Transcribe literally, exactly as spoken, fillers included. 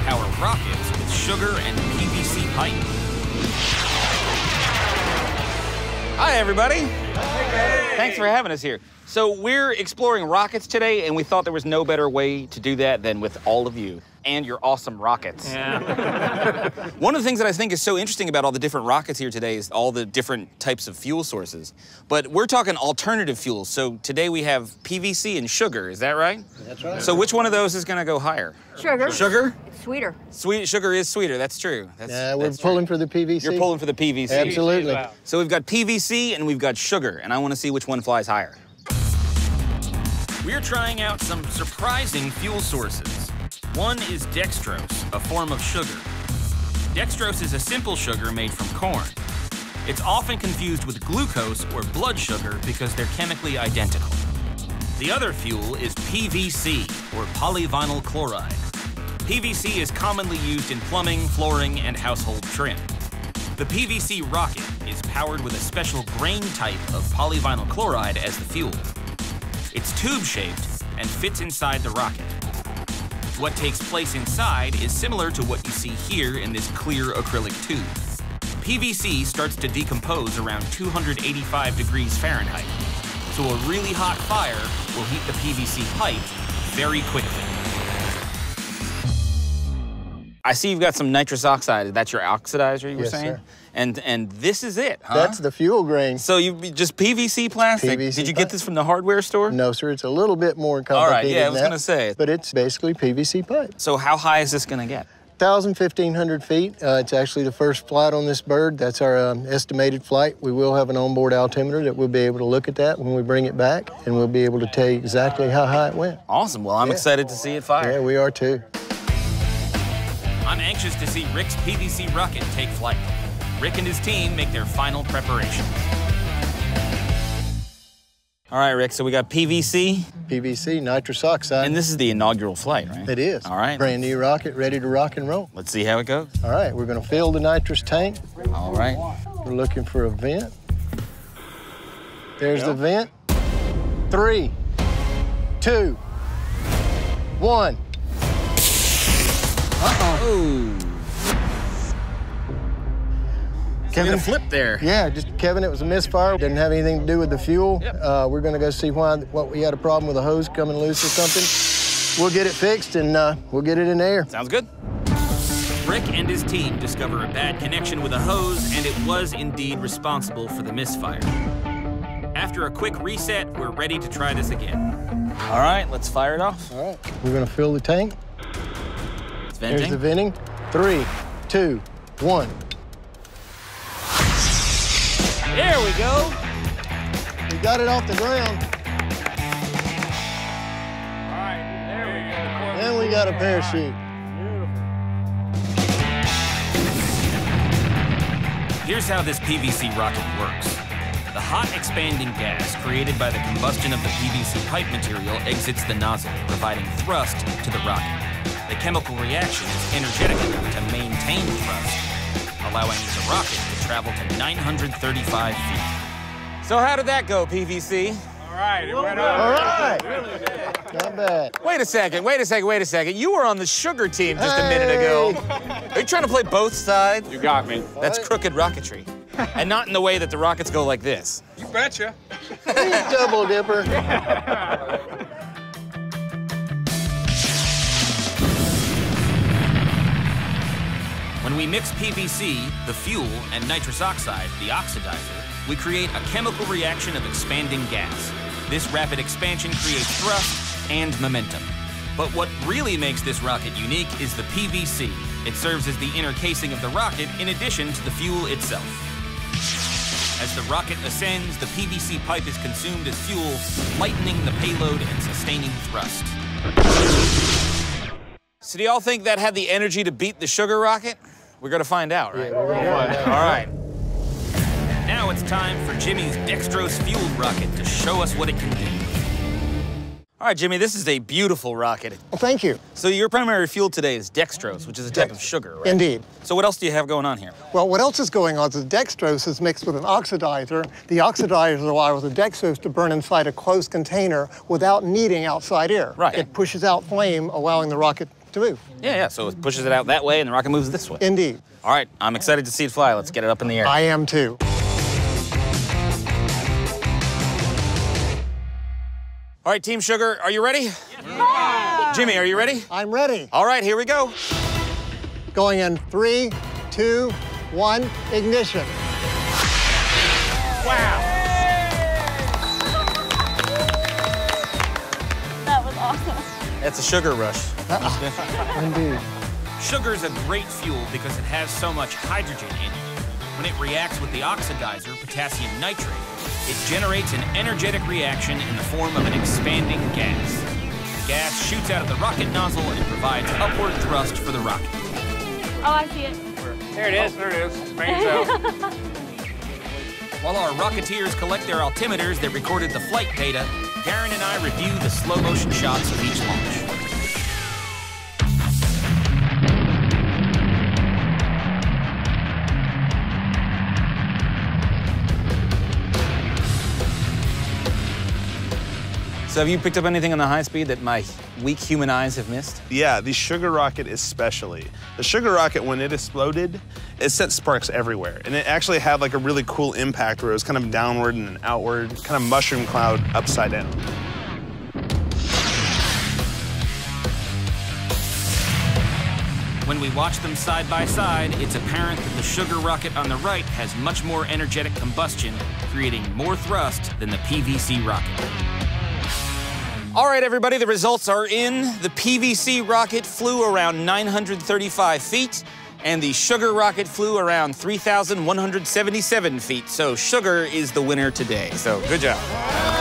power rockets with sugar and P V C pipe. Hi, everybody. Hey. Thanks for having us here. So we're exploring rockets today, and we thought there was no better way to do that than with all of you and your awesome rockets. Yeah. One of the things that I think is so interesting about all the different rockets here today is all the different types of fuel sources. But we're talking alternative fuels. So today we have P V C and sugar, is that right? That's right. So which one of those is gonna go higher? Sugar. Sugar? It's sweeter. Sweet sugar is sweeter, that's true. That's, Yeah, we're that's pulling true. for the P V C. You're pulling for the P V C. Absolutely. So we've got P V C and we've got sugar, and I wanna see which one flies higher. We're trying out some surprising fuel sources. One is dextrose, a form of sugar. Dextrose is a simple sugar made from corn. It's often confused with glucose or blood sugar because they're chemically identical. The other fuel is P V C, or polyvinyl chloride. P V C is commonly used in plumbing, flooring, and household trim. The P V C rocket is powered with a special grain type of polyvinyl chloride as the fuel. It's tube-shaped and fits inside the rocket. What takes place inside is similar to what you see here in this clear acrylic tube. P V C starts to decompose around two hundred eighty-five degrees Fahrenheit, so a really hot fire will heat the P V C pipe very quickly. I see you've got some nitrous oxide. That's your oxidizer, you were Yes, saying? sir. And and this is it, huh? That's the fuel grain. So you just P V C plastic? P V C Did you pipe. get this from the hardware store? No, sir, it's a little bit more complicated All right, yeah, I than was that, gonna say. But it's basically P V C pipe. So how high is this gonna get? one thousand, fifteen hundred feet. Uh, it's actually the first flight on this bird. That's our um, estimated flight. We will have an onboard altimeter that we'll be able to look at that when we bring it back, and we'll be able to tell you exactly how high it went. Awesome, well, I'm Yeah. excited to see it fire. Yeah, we are too. I'm anxious to see Rick's P V C rocket take flight. Rick and his team make their final preparations. All right, Rick, so we got P V C, P V C, nitrous oxide. and this is the inaugural flight, right? It is. All right. Brand new rocket, ready to rock and roll. Let's see how it goes. All right, we're gonna fill the nitrous tank. All right. We're looking for a vent. There's the vent. Three, two, one. Uh-oh. Ooh. Kevin, a flip there. Yeah, just Kevin, it was a misfire. Didn't have anything to do with the fuel. Yep. Uh, we're gonna go see why, what we had a problem with a hose coming loose or something. We'll get it fixed and uh, we'll get it in the air. Sounds good. Rick and his team discover a bad connection with a hose, and it was indeed responsible for the misfire. After a quick reset, we're ready to try this again. All right, let's fire it off. All right, we're gonna fill the tank. It's There's venting. the venting. Three, two, one. There we go. We got it off the ground. All right, there we go. And we got a parachute. Here's how this P V C rocket works. The hot expanding gas created by the combustion of the P V C pipe material exits the nozzle, providing thrust to the rocket. The chemical reaction is energetic enough to maintain thrust, allowing the rocket to travel to nine hundred thirty-five feet. So how did that go, P V C? All right, it went up. All right. Not bad. Wait a second, wait a second, wait a second. You were on the sugar team just a minute ago. Are you trying to play both sides? You got me. That's crooked rocketry. And not in the way that the rockets go like this. You betcha. Double dipper. When we mix P V C, the fuel, and nitrous oxide, the oxidizer, we create a chemical reaction of expanding gas. This rapid expansion creates thrust and momentum. But what really makes this rocket unique is the P V C. It serves as the inner casing of the rocket in addition to the fuel itself. As the rocket ascends, the P V C pipe is consumed as fuel, lightening the payload and sustaining thrust. So do y'all think that had the energy to beat the sugar rocket? We're gonna find out, right? Yeah, we're gonna find out. All right. Now it's time for Jimmy's dextrose-fueled rocket to show us what it can do. All right, Jimmy, this is a beautiful rocket. Well, thank you. So your primary fuel today is dextrose, which is a type of sugar, right? Indeed. So what else do you have going on here? Well, what else is going on is the dextrose is mixed with an oxidizer. The oxidizer allows the dextrose to burn inside a closed container without needing outside air. Right. It pushes out flame, allowing the rocket to move. Yeah, yeah, so it pushes it out that way and the rocket moves this way. Indeed. All right, I'm excited to see it fly. Let's get it up in the air. I am too. All right, Team Sugar, are you ready? Yeah. Jimmy, are you ready? I'm ready. All right, here we go. Going in three, two, one, ignition. Wow. That was awesome. That's a sugar rush. Indeed. Sugar's a great fuel because it has so much hydrogen in it. When it reacts with the oxidizer, potassium nitrate, it generates an energetic reaction in the form of an expanding gas. The gas shoots out of the rocket nozzle and provides upward thrust for the rocket. Oh, I see it. There it is. Oh, there it is. Fades out. While our Rocketeers collect their altimeters that recorded the flight data, Garen and I review the slow motion shots of each launch. So have you picked up anything on the high speed that my weak human eyes have missed? Yeah, the Sugar rocket especially. The Sugar rocket, when it exploded, it sent sparks everywhere. And it actually had like a really cool impact where it was kind of downward and outward, kind of mushroom cloud upside down. When we watch them side by side, it's apparent that the Sugar rocket on the right has much more energetic combustion, creating more thrust than the P V C rocket. All right, everybody, the results are in. The P V C rocket flew around nine hundred thirty-five feet, and the Sugar rocket flew around three thousand one hundred seventy-seven feet. So Sugar is the winner today. So good job.